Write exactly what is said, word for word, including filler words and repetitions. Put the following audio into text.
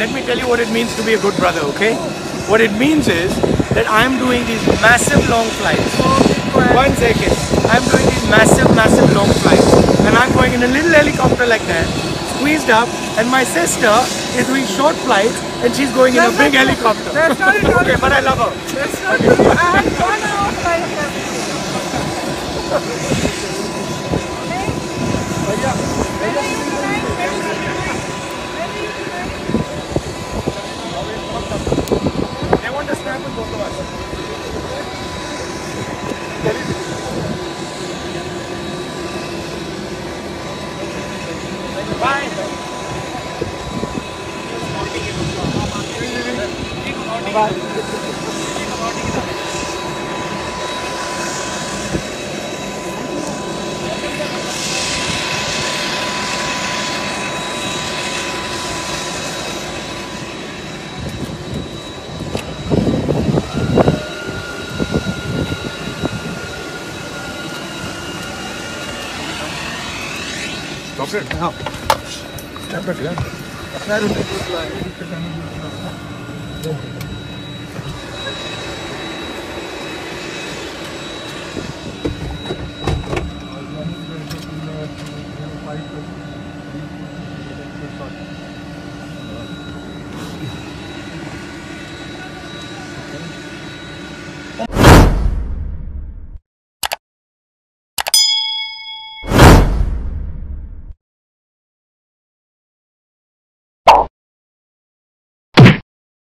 let me tell you what it means to be a good brother, okay? What it means is that I'm doing these massive long flights. One second. I'm doing these massive, massive long flights. And I'm going in a little helicopter like that, squeezed up, and my sister is doing short flights and she's going in a big helicopter. That's not it. Okay, but I love her. That's not true. I have gone out like that. When are you flying? When are you flying? When are you flying? They want to snap with both of us. Bye. Bye. Stop it now. Stop it, yeah. Five